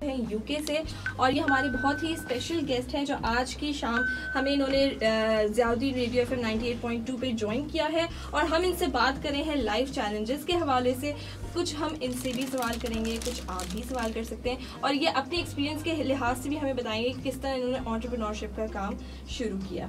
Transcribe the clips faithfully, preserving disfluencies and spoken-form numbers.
हैं यूके से, और ये हमारे बहुत ही स्पेशल गेस्ट हैं जो आज की शाम हमें इन्होंने ज़ियाउद्दी radio F M ninety eight point two पे ज्वाइन किया है, और हम इनसे बात कर रहे हैं लाइफ चैलेंजेस के हवाले से। कुछ हम इनसे भी सवाल करेंगे, कुछ आप भी सवाल कर सकते हैं, और ये अपने एक्सपीरियंस के लिहाज से भी हमें बताएंगे कि किस तरह इन्होंने एंटरप्रेन्योरशिप का काम शुरू किया।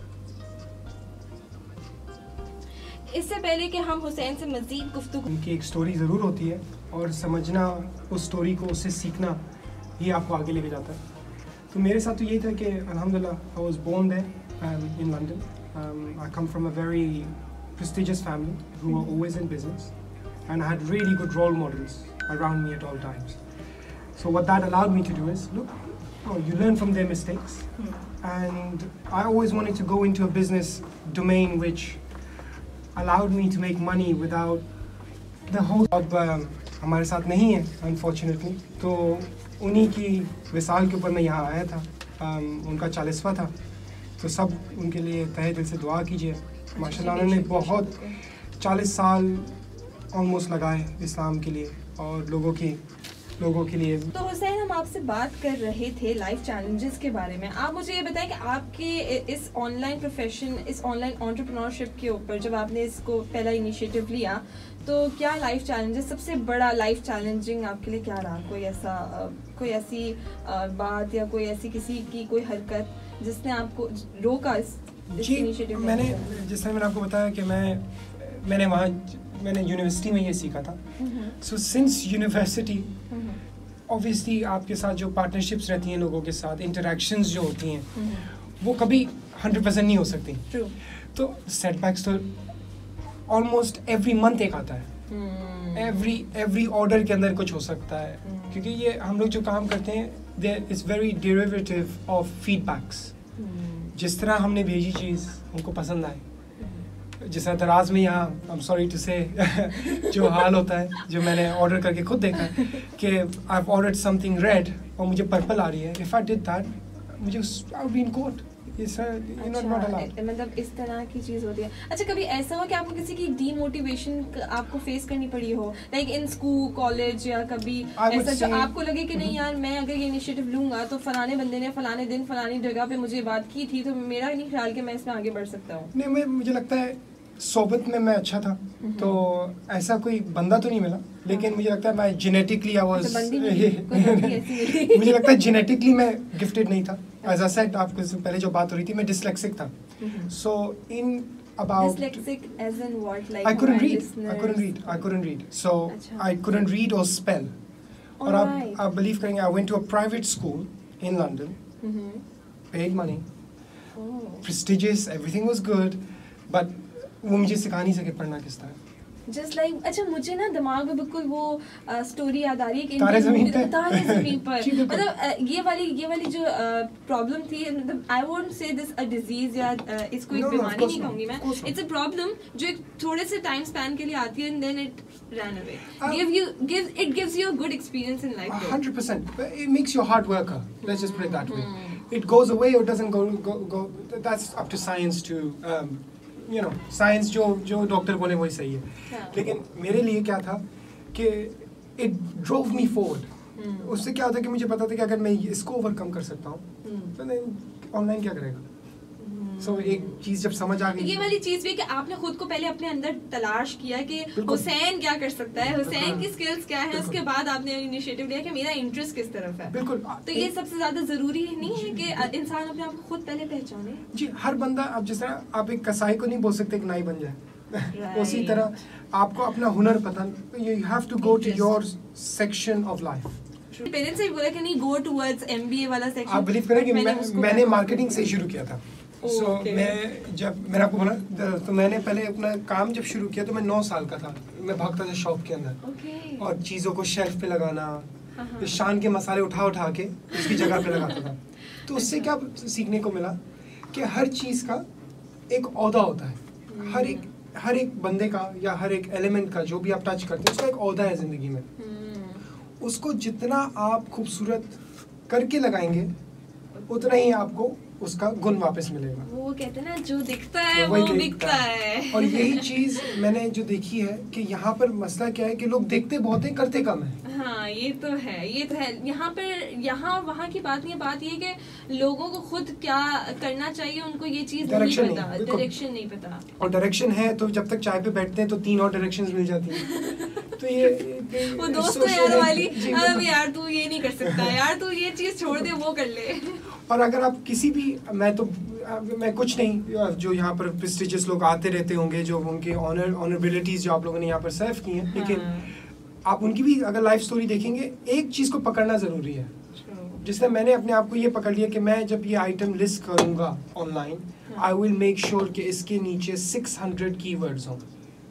इससे पहले कि हम हुसैन से मज़ीद गुफ्तगू, उनकी एक स्टोरी ज़रूर होती है और समझना उस स्टोरी को, उससे सीखना ही आपको आगे लेके जाता है। तो मेरे साथ तो यही था कि अल्हम्दुलिल्लाह I was born there in London. I come from a very prestigious family who were always in business, and I had really good role models around me at all times. So what that allowed me to do is, look, oh, you learn from their mistakes, and I always wanted to go into a business domain which allowed me to make money without the whole अब uh, हमारे साथ नहीं है unfortunately, तो उन्हीं की विसाल के ऊपर मैं यहाँ आया था। um, उनका चालीसवां था, तो सब उनके लिए तहे दिल से दुआ कीजिए। माशाल्लाह उन्होंने बहुत चालीस साल ऑलमोस्ट लगाए इस्लाम के लिए और लोगों की लोगों के लिए। तो हुसैन, हम आपसे बात कर रहे थे लाइफ चैलेंजेस के बारे में। आप मुझे ये बताएं कि आपके इस ऑनलाइन प्रोफेशन, इस ऑनलाइन एंटरप्रेन्योरशिप के ऊपर जब आपने इसको पहला इनिशिएटिव लिया, तो क्या लाइफ चैलेंजेस, सबसे बड़ा लाइफ चैलेंजिंग आपके लिए क्या रहा? कोई ऐसा कोई ऐसी बात या कोई ऐसी किसी की कोई हरकत जिसने आपको रोका इस जी? मैंने जिस तरह मैंने आपको बताया कि मैं मैंने वहाँ मैंने यूनिवर्सिटी में ये सीखा था। सो सिंस यूनिवर्सिटी ऑब्वियसली आपके साथ जो पार्टनरशिप्स रहती हैं, लोगों के साथ इंटरेक्शंस जो होती हैं, वो कभी हंड्रेड परसेंट नहीं हो सकती। True. तो सेटबैक्स तो ऑलमोस्ट एवरी मंथ एक आता है। एवरी एवरी ऑर्डर के अंदर कुछ हो सकता है, hmm. क्योंकि ये हम लोग जो काम करते हैं, there is very derivative of feedbacks. जिस तरह हमने भेजी चीज़ उनको पसंद आए, जिस तरह दराज में यहाँ आई एम सॉरी टू से जो हाल होता है, जो मैंने ऑर्डर करके खुद देखा है कि I have ordered something red और मुझे पर्पल आ रही है। इफ आई डिड दैट, मुझे I would be in court. मतलब इस तरह की चीज होती है। अच्छा, कभी ऐसा हो कि आपको किसी की डीमोटिवेशन आपको फेस करनी पड़ी हो, लाइक इन स्कूल, कॉलेज, या कभी ऐसा जो आपको लगे कि नहीं यार, मैं अगर ये इनिशिएटिव लूंगा तो फलाने बंदे ने फलाने दिन फलानी जगह पे मुझे बात की थी, तो मेरा नहीं ख्याल कि मैं इसमें आगे बढ़ सकता हूँ? नहीं, मैं मुझे लगता है सोबत में मैं अच्छा था, तो ऐसा कोई बंदा तो नहीं मिला, लेकिन मुझे लगता है मैं जेनेटिकली आई वाज मुझे लगता है जेनेटिकली मैं गिफ्टेड नहीं था। एज आई सेड, आपको पहले जो बात हो रही थी, मैं डिसलेक्सिक था। सो इन about dyslexic as in what, like I couldn't read listeners? I couldn't read I couldn't read so Achha. I couldn't read or spell. और आप आप believe करेंगे, I went to a private school in London, mm-hmm. paid money, oh. prestigious, everything was good, but वो मुझे सिखा नहीं सके पढ़ना किस तरह। Just like, अच्छा, मुझे ना दिमाग में बिल्कुल वो स्टोरी याद आ रही है कि तारे ज़मीन पे तारे ज़मीन पर मतलब ये वाली ये वाली जो प्रॉब्लम थी, मतलब I won't say this a disease या इसको एक बीमारी नहीं कहूँगी मैं, इट्स अ प्रॉब्लम जो एक थोड़े से टाइम स्पैन के लिए आती है, and then it run away. Give you give it gives you a good experience in life. one hundred percent it makes you a hard worker, let's just put it that way. It goes away or doesn't go go go that's up to science to um, you know, science जो जो doctor बोले वही सही है। yeah. लेकिन मेरे लिए क्या था कि इट ड्रोव मी फॉरवर्ड। उससे क्या होता है कि मुझे पता था कि अगर मैं इसको ओवरकम कर सकता हूँ, hmm. तो ऑनलाइन क्या करेगा। सो so, एक चीज जब समझ आ गई, ये वाली चीज भी कि आपने खुद को पहले अपने अंदर तलाश किया कि हुसैन क्या कर सकता है, हुसैन की स्किल्स क्या है, उसके बाद आपने इनिशिएटिव लिया कि मेरा इंटरेस्ट किस तरफ है। बिल्कुल। तो ये सबसे ज्यादा जरूरी नहीं है कि इंसान अपने आप को खुद पहले पहचाने। जी, हर बंदा, अब जिस तरह आप एक कसाई को नहीं बोल सकते कि नाई बन जाए, उसी तरह आपको अपना हुनर पता, you have to go to your section of life. Parents ने बोला कि नहीं, गो टुवर्ड्स एमबीए वाला सेक्शन। आप बिलीव करें कि मैंने मार्केटिंग से शुरू किया था। सो so, okay. मैं जब मैंने आपको बोला, तो मैंने पहले अपना काम जब शुरू किया तो मैं नौ साल का था। मैं भागता था शॉप के अंदर, okay. और चीज़ों को शेल्फ पे लगाना, uh-huh. शान के मसाले उठा उठा के उसकी जगह पे लगाता था। तो उससे क्या सीखने को मिला कि हर चीज़ का एक ओहदा होता है। hmm. हर एक हर एक बंदे का या हर एक एलिमेंट का जो भी आप टच करते हैं, उसका एक ओहदा है ज़िंदगी में। hmm. उसको जितना आप खूबसूरत करके लगाएंगे, उतना ही आपको उसका गुण वापस मिलेगा। वो कहते हैं ना जो दिखता है वो बिकता है। और यही चीज मैंने जो देखी है कि यहाँ पर मसला क्या है कि लोग देखते बहुत है, करते कम है। हाँ ये तो है, ये तो है। यहाँ पर यहाँ वहाँ की बात नहीं है, बात ये है कि लोगों को खुद क्या करना चाहिए उनको ये चीज नहीं पता, डायरेक्शन नहीं पता। और डायरेक्शन है तो जब तक चाय पे बैठते हैं तो तीन और डायरेक्शंस मिल जाती हैं। तो ये वो दोस्त तो यार वाली, अरे यार तू ये नहीं कर सकता, यार तू ये चीज छोड़ दे, वो कर ले। और अगर आप किसी भी, मैं तो मैं कुछ नहीं, जो यहाँ पर प्रेस्टिजियस लोग आते रहते होंगे, जो उनके ऑनर ऑनरेबिलिटीज जो आप लोगों ने यहाँ पर सर्व की हैं, लेकिन हाँ। आप उनकी भी अगर लाइफ स्टोरी देखेंगे, एक चीज़ को पकड़ना ज़रूरी है। जिससे मैंने अपने आप को ये पकड़ लिया कि मैं जब ये आइटम लिस्ट करूँगा online, I will make sure कि इसके नीचे सिक्स हंड्रेड कीवर्ड्स हों।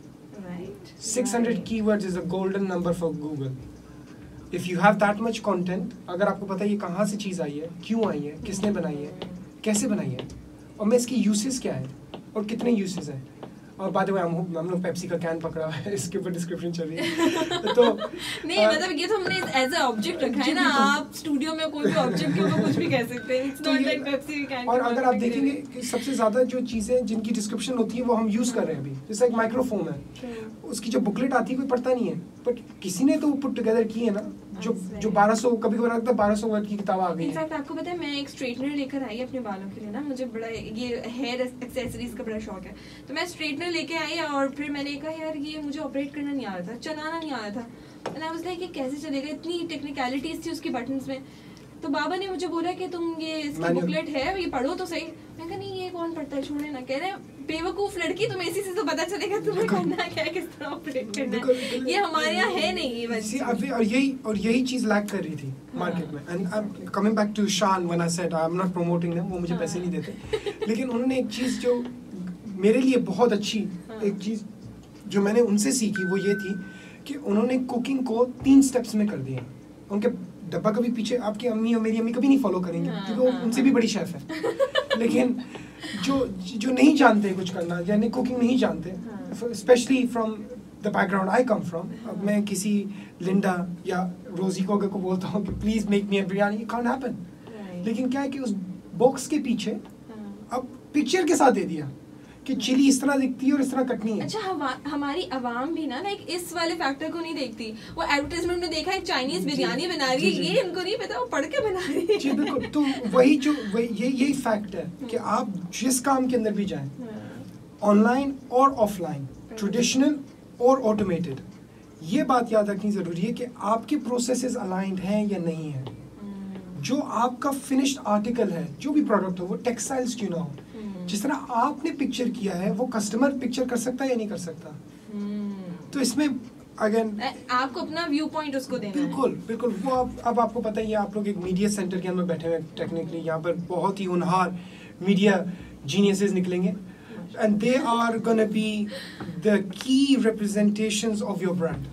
Six hundred keywords is a golden number for Google. If you have that much content, अगर आपको पता है ये कहाँ से चीज़ आई है, क्यों आई है, किसने बनाई है, कैसे बनाई है, और मैं इसकी यूसेस क्या है और कितने यूसेस हैं। और बाद में हम हम लोग पेप्सी का कैन पकड़ा है, इसके ऊपर डिस्क्रिप्शन चल रही है। तो नहीं मतलब ये तो हमने एज अ ऑब्जेक्ट रखा है ना, आप स्टूडियो में कोई भी ऑब्जेक्ट के ऊपर कुछ भी कह सकते हैं। It's not like Pepsi can. और अगर आप देखेंगे कि सबसे ज़्यादा जो चीज़ें जिनकी डिस्क्रिप्शन होती है वो हम यूज़ कर रहे हैं अभी, जैसे एक माइक्रोफोन है, उसकी जो बुकलेट आती है कोई पढ़ता नहीं है, बट किसी ने तो पुट टुगेदर की है ना, जो जो बारह सौ कभी कभी लगता है बारह सौ वर्ड की किताब आ गई है। इनफैक्ट आपको पता है मैं एक स्ट्रेटनर लेकर आई अपने बालों के लिए ना, मुझे बड़ा ये हेयर एक्सेसरीज का बड़ा शौक है, तो मैं स्ट्रेटनर लेके आई और फिर मैंने कहा यार ये मुझे ऑपरेट करना नहीं आ रहा था, चलाना नहीं आ रहा था, एंड आई वाज लाइक कि कैसे चलेगा, इतनी टेक्निकलिटीज थी उसकी बटन्स में। तो बाबा ने मुझे बोला कि तुम ये इसकी बुकलेट है ये पढ़ो तो सही। मैं कहा नहीं ये कौन पढ़ता है, छोड़े ना। कह रहे बेवकूफ लड़की, तुम्हें इसी से तो पता चलेगा तुम्हें करना क्या है, किस तरह ऑपरेट करना है, ये हमारे यहाँ है नहीं ये बच्ची। और यही और यही चीज लैक कर रही थी मार्केट में। And I am coming back to Shan when I said I am not promoting them, वो मुझे पैसे नहीं देते, लेकिन उन्होंने एक चीज जो मेरे लिए बहुत अच्छी एक चीज जो मैंने उनसे सीखी वो ये थी कि उन्होंने कुकिंग को तीन स्टेप्स में कर दिया। उनके डब्बा कभी पीछे आपकी अम्मी और मेरी अम्मी कभी नहीं फॉलो करेंगी, क्योंकि वो उनसे भी बड़ी शेफ है। लेकिन जो जो नहीं जानते कुछ करना, यानी कुकिंग नहीं जानते, specially from the background I come from, अब मैं किसी लिंडा या रोजी को अगर को बोलता हूँ कि please make me a biryani, it can't happen. लेकिन क्या है कि उस बॉक्स के पीछे अब पिक्चर के साथ दे दिया कि चिली इस तरह दिखती है और इस तरह कटनी है। अच्छा हमारी अवाम भी ना लाइक इस वाले फैक्टर को नहीं देखती, वो एडवर्टाइजमेंट में देखा है चाइनीज बिरयानी बना रही है, ये इनको नहीं पता वो पढ़ के बना रही है। जी बिल्कुल। तो वही जो वही ये यही फैक्ट है कि आप जिस काम के अंदर भी जाएं, ऑनलाइन और ऑफलाइन, ट्रेडिशनल और ऑटोमेटेड, ये बात याद रखनी जरूरी है कि आपके प्रोसेसेस अलाइंड हैं या नहीं है। जो आपका फिनिश्ड आर्टिकल है, जो भी प्रोडक्ट हो, वो टेक्सटाइल्स क्यों ना हो, जिस तरह आपने पिक्चर किया है वो कस्टमर पिक्चर कर सकता है या नहीं कर सकता। hmm. तो इसमें अगेन आपको अपना व्यू पॉइंट उसको देना बिल्कुल है। बिल्कुल। वो आप, अब आपको पता ही है, आप लोग एक मीडिया सेंटर के अंदर बैठे हुए हैं, टेक्निकली यहाँ पर बहुत ही होनहार मीडिया जीनियसेस निकलेंगे, and they are gonna be the key representations of your brand.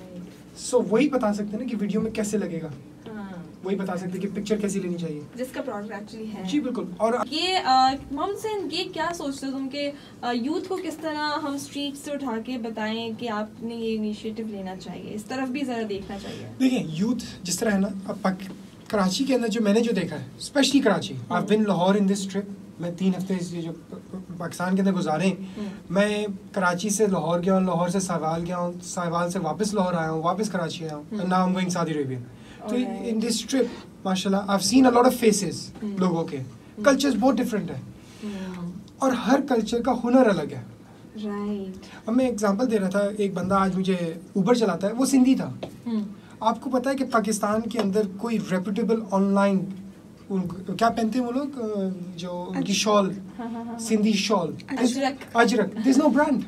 So वही बता सकते हैं ना कि वीडियो में कैसे लगेगा, वही बता सकते हैं कि पिक्चर कैसी लेनी चाहिए जिसका प्रोडक्ट एक्चुअली है। जी बिल्कुल। और ये मम से ये क्या सोचते हो तुम के यूथ को किस तरह हम स्ट्रीट से उठा के बताएं कि आपने ये इनिशिएटिव लेना चाहिए, इस तरफ भी जरा देखना चाहिए। देखिए यूथ जिस तरह है ना, अब कराची के अंदर जो मैंने जो देखा है, specially Karachi, I have been Lahore in this trip, मैं तीन हफ्ते जो पाकिस्तान के अंदर गुजारे, मैं कराची से लाहौर गया हूँ, लाहौर से साहिवाल गया हूँ, साहिवाल से वापस लाहौर आया हूँ, वापस कराची आया हूँ, and now I am going Saudi Arabia. तो इन दिस ट्रिप माशाल्लाह I have seen a lot of faces लोगों के, कल्चर्स बहुत डिफरेंट है, और हर कल्चर का हुनर अलग है। राइट। अब मैं एग्जांपल दे रहा था, एक बंदा आज मुझे ऊबर चलाता है, वो सिंधी था। आपको पता है कि पाकिस्तान के अंदर कोई रेपुटेबल ऑनलाइन क्या पहनते हैं वो लोग, जो उनकी shawl, Sindhi shawl, Ajrak, Ajrak, there is no brand,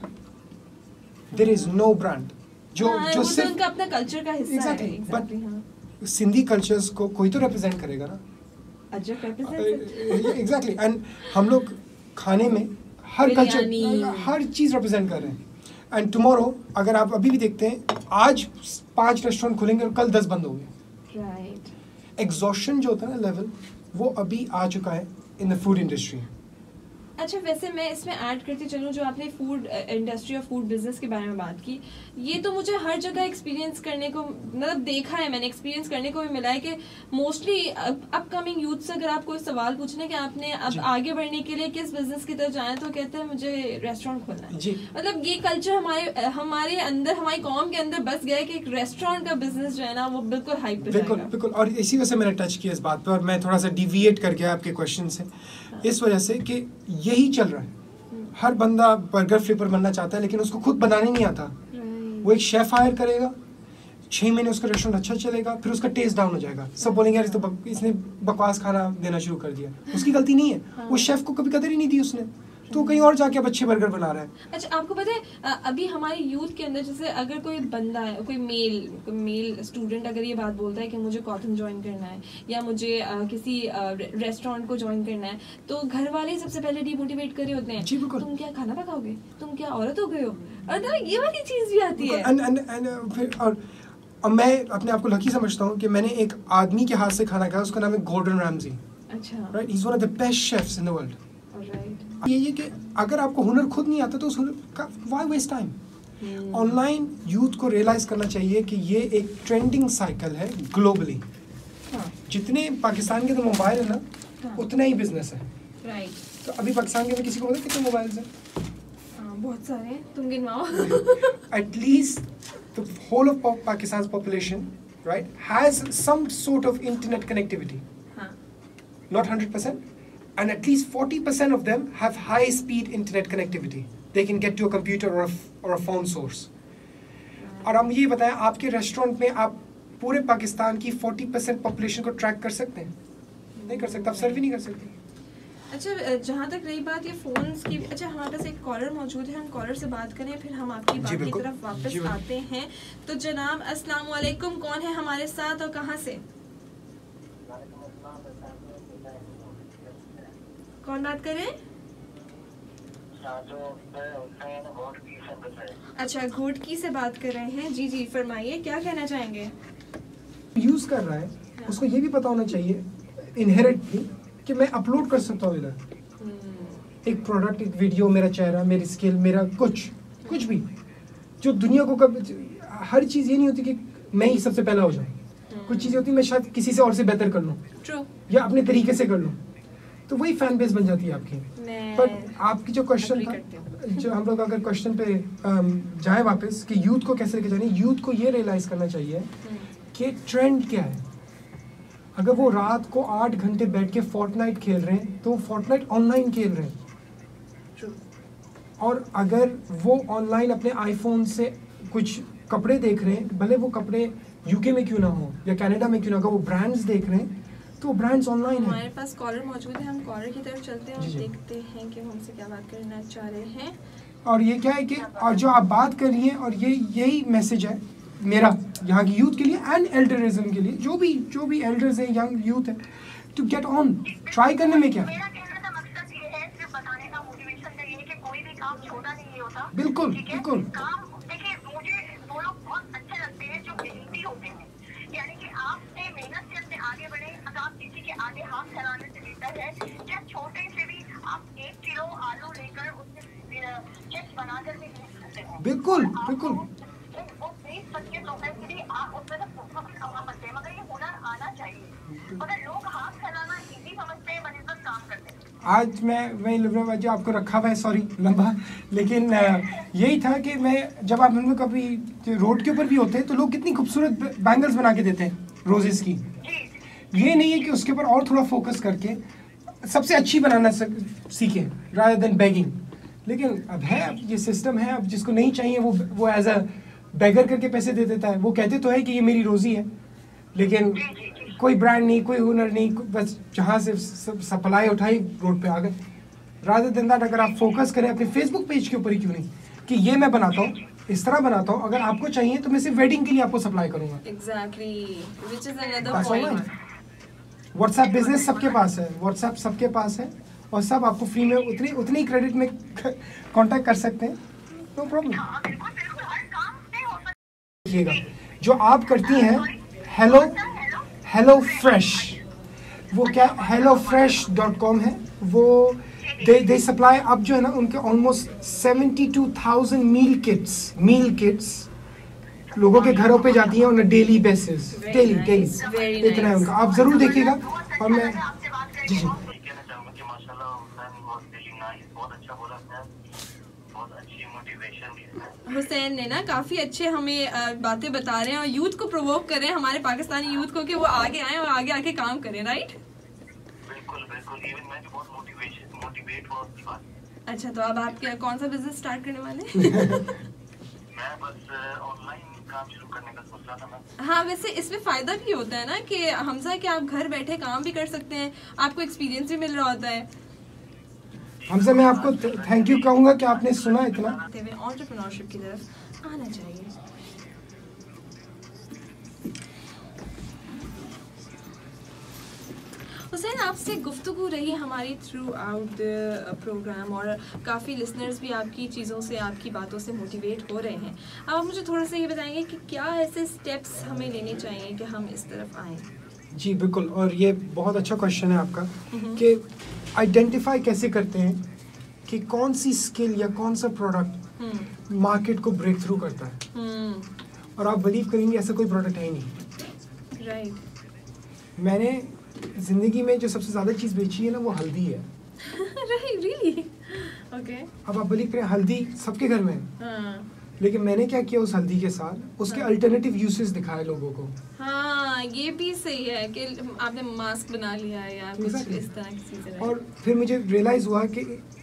there is no brand, जो जो सिर्फ उनका अपना कल्चर का हिस्सा है। बट सिंधी कल्चर्स को कोई तो रिप्रेजेंट करेगा ना, अजरक रिप्रेजेंट। एग्जैक्टली। एंड हम लोग खाने में हर कल्चर, हर चीज रिप्रेजेंट कर रहे हैं। एंड टुमारो अगर आप अभी भी देखते हैं, आज पांच रेस्टोरेंट खुलेंगे और कल दस बंद हो गए। राइट। एग्जॉशन जो होता है ना लेवल, वो अभी आ चुका है इन द फूड इंडस्ट्री। अच्छा, वैसे मैं इसमें ऐड करती चलूँ, जो आपने फूड इंडस्ट्री और फूड बिजनेस के बारे में बात की, ये तो मुझे हर जगह एक्सपीरियंस करने को, मतलब देखा है मैंने, एक्सपीरियंस करने को भी मिला है कि मोस्टली अपकमिंग यूथ से अगर आप कोई सवाल पूछने कि आपने अब आगे बढ़ने के लिए किस बिजनेस की तरफ जाना है, तो कहते हैं मुझे रेस्टोरेंट खोलना है। मतलब ये कल्चर हमारे हमारे अंदर, हमारी कौम के अंदर बस गया है कि एक रेस्टोरेंट का बिजनेस जो है ना वो बिल्कुल हाइप पे बिल्कुल बिल्कुल। और इसी वजह से मैंने टच किया इस बात पर, और मैं थोड़ा सा डिविएट कर गया आपके क्वेश्चन से, इस वजह से कि यही चल रहा है। हर बंदा बर्गर फ्लिपर बनना चाहता है, लेकिन उसको खुद बनाने नहीं आता। वो एक शेफ हायर करेगा, छः महीने उसका रेस्टोरेंट अच्छा चलेगा, फिर उसका टेस्ट डाउन हो जाएगा, सब बोलेंगे यार तो इसने बकवास खाना देना शुरू कर दिया। उसकी गलती नहीं है, वो शेफ को कभी कदर ही नहीं दी उसने, तो कहीं और जाके अब अच्छे बर्गर बना रहा है। अच्छा, आपको पता है अभी हमारे यूथ के अंदर, जैसे अगर कोई बंदा है, कोई मेल कोई मेल स्टूडेंट अगर ये बात बोलता है कि मुझे कॉटन ज्वाइन करना है या मुझे आ, किसी रेस्टोरेंट को ज्वाइन करना है, तो घर वाले सबसे पहले डिमोटिवेट कर रहे होते हैं। जी बिल्कुल। तुम क्या खाना पकाओगे, तुम क्या औरत हो गए हो, और ना ये वाली चीज भी आती है। and, and, and, फिर और, और मैं अपने आप को लकी समझता हूँ कि मैंने एक आदमी के हाथ से खाना खाया, उसका नाम है गॉर्डन रैमजी। अच्छा, right, he is one of the best chefs in the world. Right, ये ये कि अगर आपको हुनर खुद नहीं आता तो उस हुनर का why waste time. Online youth को रियलाइज करना चाहिए कि ये एक ट्रेंडिंग साइकिल है ग्लोबली। हाँ, जितने पाकिस्तान के तो मोबाइल है ना, हाँ, उतना ही बिजनेस है। राइट। तो अभी पाकिस्तान के में किसी को पता कितने मोबाइल्स हैं? हाँ, बहुत सारे हैं, तुम गिनवाओ। At least the whole of Pakistan population right has some sort of internet connectivity. हाँ, Not one hundred percent. And at least forty percent of them have high speed internet connectivity. They can get to a computer or a, or a phone source. और हम ये बताएं, आपके restaurant में आप पूरे पाकिस्तान की forty percent पॉपुलेशन को ट्रैक कर सकते हैं? नहीं कर सकते, आप सर्व ही नहीं कर सकते। अच्छा, जहाँ तक रही बात ये फोन्स की, अच्छा हमारे पास एक कॉलर मौजूद है, हम कॉलर से बात करें, फिर हम आपकी बात की तरफ वापस आते हैं। तो जनाब अस्सलाम वालेकुम, कौन है हमारे साथ और कहाँ से? कौन बात कर रहे हैं? अच्छा, घोटकी से बात कर रहे हैं। जी जी, फरमाइए, क्या कहना चाहेंगे? यूज कर रहा है, उसको ये भी पता होना चाहिए इनहेरेंटली कि मैं अपलोड कर सकता हूँ इधर एक प्रोडक्ट, एक वीडियो, मेरा चेहरा, मेरी स्किल, मेरा कुछ कुछ भी, जो दुनिया को कब, हर चीज़ ये नहीं होती कि मैं ही सबसे पहला हो जाऊँ। कुछ चीज़ें होती है मैं शायद किसी से और से बेहतर कर लूँ, या अपने तरीके से कर लूँ, तो वही फैन बेस बन जाती है आपकी। बट आपकी जो क्वेश्चन था, जो हम लोग अगर क्वेश्चन पे जाए वापस कि यूथ को कैसे लेके जाने, यूथ को ये रियलाइज करना चाहिए कि ट्रेंड क्या है। अगर वो रात को आठ घंटे बैठ के फोर्टनाइट खेल रहे हैं तो फोर्टनाइट ऑनलाइन खेल रहे हैं, और अगर वो ऑनलाइन अपने आईफोन से कुछ कपड़े देख रहे हैं, भले वो कपड़े यूके में क्यों ना हो या कनाडा में क्यों ना, अगर वो ब्रांड्स देख रहे हैं तो ब्रांड्स ऑनलाइन है। हमारे पास कॉलर मौजूद है, हम कॉलर की तरफ चलते हैं और देखते हैं कि हमसे क्या बात करना चाह रहे हैं। और ये क्या है कि और जो आप बात कर रही हैं, और ये यही मैसेज है मेरा यहाँ की यूथ के लिए एंड एल्डरिज्म के लिए, जो भी जो भी एल्डर्स हैं, यंग यूथ है, टू गेट ऑन, ट्राई करने में क्या है। बिल्कुल बिल्कुल। बिल्कुल बिल्कुल। आज मैं वही लिबरा जो आपको रखा हुआ है, सॉरी लंबा, लेकिन यही था कि मैं जब आप हम लोग कभी रोड के ऊपर भी होते हैं तो लोग कितनी खूबसूरत बैंगल्स बना के देते हैं रोजेस की। ये नहीं है कि उसके ऊपर और थोड़ा फोकस करके सबसे अच्छी बनाना सीखें रादर देन बेगिंग। लेकिन अब है, अब ये सिस्टम है, अब जिसको नहीं चाहिए वो वो एज अ बेगर करके पैसे दे देता है। वो कहते तो है कि ये मेरी रोजी है, लेकिन कोई ब्रांड नहीं, कोई हुनर नहीं, बस जहाँ से सप्लाई उठाई रोड पे आ गए। रादर देन दैट अगर आप फोकस करें अपने फेसबुक पेज के ऊपर ही क्यों नहीं कि ये मैं बनाता हूँ, इस तरह बनाता हूँ, अगर आपको चाहिए तो मैं सिर्फ वेडिंग के लिए आपको सप्लाई करूँगा। Exactly, which is another point. WhatsApp business सबके पास है, व्हाट्सएप सबके पास है, और सब आपको फ्री में उतनी उतनी क्रेडिट में कांटेक्ट कर सकते हैं, नो प्रॉब्लम। देखिएगा जो आप करती हैं, हेलो हेलो फ्रेश, वो क्या हेलो फ्रेश डॉट कॉम है, वो दे दे सप्लाई अब जो है ना उनके almost seventy two thousand meal kits meal kits लोगों के घरों पे जाती हैं on a daily basis, daily daily इतना है उनका। आप जरूर देखिएगा। और मैं जी जी हुसैन ने ना काफी अच्छे हमें बातें बता रहे हैं और यूथ को प्रोवोक कर रहे हैं, हमारे पाकिस्तानी यूथ को, कि वो आगे आए और आगे आके काम करें, राइट? बिल्कुल बिल्कुल, इवन मैं भी बहुत मोटिवेशन मोटिवेट हुआ उसकी बात। अच्छा, तो अब आप क्या कौन सा बिजनेस स्टार्ट करने वाले? मैं बस ऑनलाइन काम शुरू करने का सोच रहा था मैं। हाँ, वैसे इसमें फायदा भी होता है ना कि हमजा कि आप घर बैठे काम भी कर सकते हैं, आपको एक्सपीरियंस भी मिल रहा होता है। हमजा मैं आपको थैंक यू कहूँगा कि आपने सुना इतना। एंटरप्रेन्योरशिप की तरफ आना चाहिए। हुसैन, आपसे गुफ्तगू रही हमारी थ्रू आउट द प्रोग्राम और काफ़ी लिसनर्स भी आपकी चीज़ों से, आपकी बातों से मोटिवेट हो रहे हैं। अब आप मुझे थोड़ा सा ये बताएंगे कि क्या ऐसे स्टेप्स हमें लेने चाहिए कि हम इस तरफ आएँ? जी बिल्कुल, और ये बहुत अच्छा क्वेश्चन है आपका कि आइडेंटिफाई कैसे करते हैं कि कौन सी स्किल या कौन सा प्रोडक्ट मार्केट को ब्रेक थ्रू करता है। और आप बिलीव करेंगे ऐसा कोई प्रोडक्ट है ही नहीं। Right right. मैंने जिंदगी में जो सबसे ज्यादा चीज बेची है ना वो हल्दी है। Right, really? ओके। अब आप बिलीव करें हल्दी सबके घर में है, हाँ. लेकिन मैंने क्या किया उस हल्दी के साथ, उसके अल्टरनेटिव हाँ. यूसेस दिखाए लोगों को। हाँ, ये भी सही है कि आपने मास्क बना लिया या कुछ exactly. इस तरह की चीजें। और फिर मुझे रियलाइज हुआ कि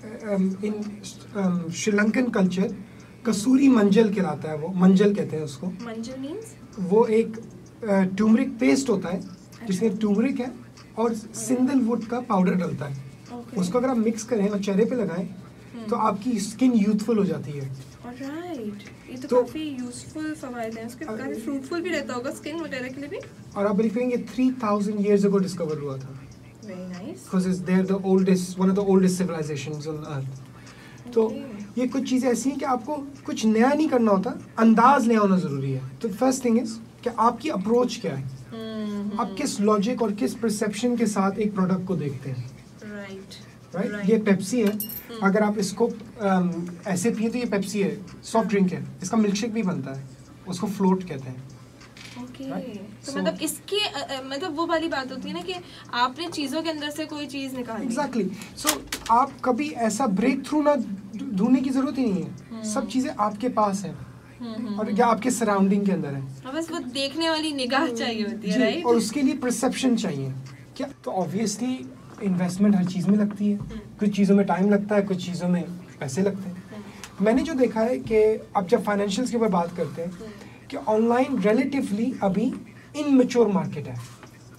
इन श्रीलंकन कल्चर कसूरी मंजल कहलाता है, वो मंजल कहते हैं उसको। मंजल मींस? वो एक टर्मरिक पेस्ट होता है जिसमें टर्मरिक है और सिंदल वुड का पाउडर डलता है। okay. उसको अगर आप मिक्स करें और चेहरे पे लगाएं hmm. तो आपकी स्किन यूथफुल हो जाती है। ऑलराइट, ये तो, तो काफी यूजफुल फवायद हैं, उसके काफी फ्रूटफुल भी रहता होगा स्किन वगैरह के लिए भी। और आप बिलीव करेंगे three thousand years ago discover हुआ था। Very nice, because it's there the oldest one of the oldest civilisations on earth. तो ये कुछ चीजें ऐसी हैं कि आपको कुछ नया नहीं करना होता, अंदाज नया होना जरूरी है। तो फर्स्ट थिंग इज कि आपकी अप्रोच क्या है, आप किस लॉजिक और किस परसेप्शन के साथ एक प्रोडक्ट को देखते हैं। Right right right? ये पेप्सी है, अगर आप इसको um, ऐसे पिए तो ये पेप्सी है, सॉफ्ट ड्रिंक है, इसका मिल्कशेक भी बनता है, उसको फ्लोट कहते हैं। Okay okay. right? तो so, मतलब इसके uh, मतलब वो वाली बात होती है ना कि आपने चीजों के अंदर से कोई चीज निकाली। Exactly exactly. सो so, आप कभी ऐसा ब्रेक थ्रू ना ढूंढने की जरूरत ही नहीं है, hmm. सब चीजें आपके पास है hmm. और क्या आपके सराउंडिंग के अंदर है। बस वो देखने वाली निगाह चाहिए होती है, राइट? और उसके लिए परसेप्शन चाहिए क्या। तो ऑब्वियसली इन्वेस्टमेंट हर चीज़ में लगती है, कुछ चीज़ों में टाइम लगता है, कुछ चीज़ों में पैसे लगते हैं। मैंने जो देखा है कि अब जब फाइनेंशियल्स के ऊपर बात करते हैं कि ऑनलाइन रिलेटिवली अभी इनमेच्योर मार्केट है,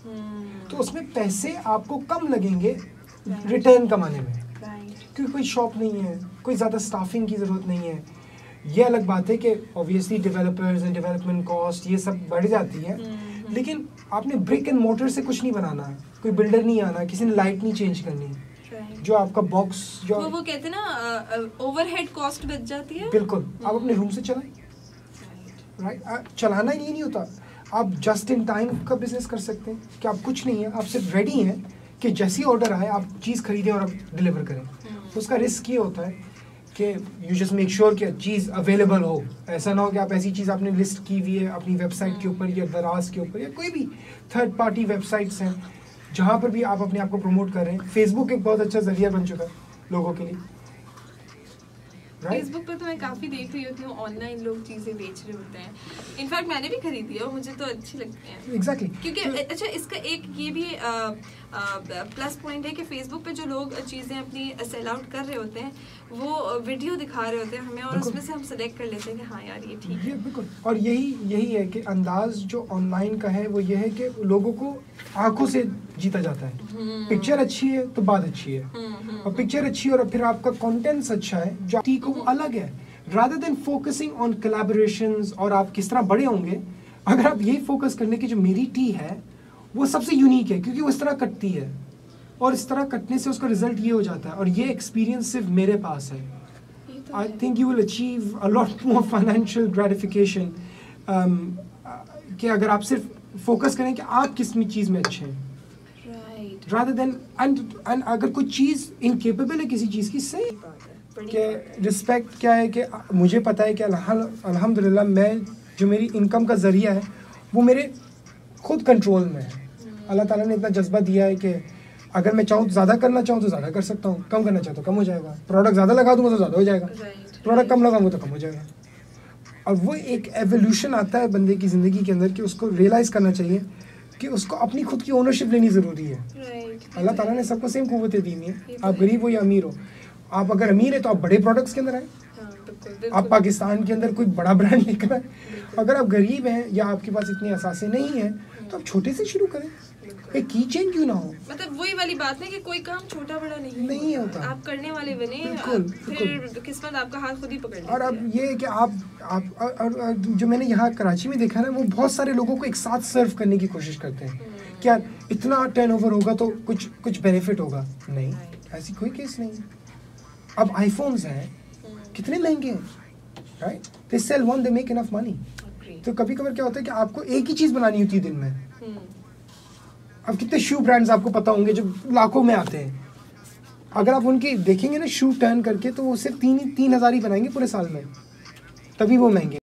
तो उसमें पैसे आपको कम लगेंगे रिटर्न कमाने में, क्योंकि कोई शॉप नहीं है, कोई ज़्यादा स्टाफिंग की ज़रूरत नहीं है। ये अलग बात है कि obviously developers and development cost ये सब बढ़ जाती है, लेकिन आपने ब्रिक एंड मोटर से कुछ नहीं बनाना, कोई बिल्डर नहीं आना, किसी ने लाइट नहीं चेंज करनी, जो आपका बॉक्स जो वो, वो कहते हैं ना ओवरहेड कॉस्ट बच जाती है। बिल्कुल, आप अपने रूम से चलाएं, राइट right? चलाना ही नहीं होता, आप जस्ट इन टाइम का बिजनेस कर सकते हैं कि आप कुछ नहीं है, आप सिर्फ रेडी हैं कि जैसी ऑर्डर आए आप चीज़ खरीदें और आप डिलीवर करें। तो उसका रिस्क ये होता है कि यू जस्ट मेक श्योर कि चीज़ अवेलेबल हो। ऐसा ना हो कि आप ऐसी चीज़ आपने लिस्ट की हुई है अपनी वेबसाइट के ऊपर या दराज के ऊपर या कोई भी थर्ड पार्टी वेबसाइट्स हैं जहाँ पर भी आप अपने आप को प्रमोट कर रहे हैं। फेसबुक एक बहुत अच्छा जरिया बन चुका है लोगों के लिए। फेसबुक पे तो मैं काफ़ी देख रही होती हूँ, ऑनलाइन लोग चीज़ें बेच रहे होते हैं। इनफैक्ट मैंने भी खरीदी है और मुझे तो अच्छी लगती है। Exactly exactly. क्योंकि तो, अच्छा इसका एक ये भी आ, आ, प्लस पॉइंट है कि फेसबुक पे जो लोग चीज़ें अपनी सेल आउट कर रहे होते हैं वो वीडियो दिखा रहे होते हैं हमें और उसमें से हम सेलेक्ट कर लेते हैं कि हाँ यार ये ठीक है। बिल्कुल, और यही यही है कि अंदाज जो ऑनलाइन का है वो ये है कि लोगों को आंखों से जीता जाता है। पिक्चर अच्छी है तो बात अच्छी है, और पिक्चर अच्छी और फिर आपका कंटेंट्स अच्छा है जो टी को वो अलग है। Rather than focusing on collaborations और आप किस तरह बड़े होंगे, अगर आप यही फोकस करने की जो मेरी टी है वो सबसे यूनिक है क्योंकि वो इस तरह कटती है और इस तरह कटने से उसका रिजल्ट ये हो जाता है, और ये एक्सपीरियंस सिर्फ मेरे पास है। I think you will achieve a lot more financial gratification कि अगर आप सिर्फ फोकस करें कि आप किस चीज़ में अच्छे हैं। Right, rather than and and अगर कोई चीज़ इनकेपेबल है किसी चीज़ की, सही कि रिस्पेक्ट क्या है कि मुझे पता है कि अल्हम्दुलिल्लाह मैं जो मेरी इनकम का ज़रिया है वो मेरे खुद कंट्रोल में है। अल्लाह ताला ने इतना जज्बा दिया है कि अगर मैं चाहूँ तो ज़्यादा करना चाहूँ तो ज़्यादा कर सकता हूँ, कम करना चाहूँ तो कम हो जाएगा। प्रोडक्ट ज़्यादा लगा दूँगा तो ज़्यादा हो जाएगा, प्रोडक्ट कम लगाऊंगा तो कम हो जाएगा। और वो एक एवोल्यूशन आता है बंदे की ज़िंदगी के अंदर कि उसको रियलाइज़ करना चाहिए कि उसको अपनी खुद की ओनरशिप लेनी ज़रूरी है। अल्लाह ताला ने सबको सेम क़ुव्वतें दी हुई हैं, आप गरीब हो या अमीर हो। आप अगर अमीर है तो आप बड़े प्रोडक्ट्स के अंदर आए, आप पाकिस्तान के अंदर कोई बड़ा ब्रांड लेकर आए। अगर आप गरीब हैं या आपके पास इतनी असासे नहीं हैं तो आप छोटे से शुरू करें, एक की चेन क्यों ना हो। मतलब वही वाली बात है कि कोई काम छोटा बड़ा नहीं नहीं होता, आप करने वाले बने, बिल्कुल, फिर किस्मत आपका हाथ खुद ही पकड़ लेती है। और अब ये है कि आप आप और, और जो मैंने यहाँ कराची में देखा ना, वो बहुत सारे लोगों को एक साथ सर्व करने की कोशिश करते हैं। क्या इतना टर्नओवर होगा तो कुछ कुछ बेनिफिट होगा? नहीं, ऐसी कोई केस नहीं। अब आईफोन्स हैं कितने महंगे हैं, right? They sell one, they make enough money. तो कभी कभार क्या होता है कि आपको एक ही चीज़ बनानी होती है दिन में। अब कितने शू ब्रांड्स आपको पता होंगे जो लाखों में आते हैं, अगर आप उनकी देखेंगे ना शू टर्न करके तो वो सिर्फ तीन तीन हज़ार ही बनाएंगे पूरे साल में, तभी वो महंगे।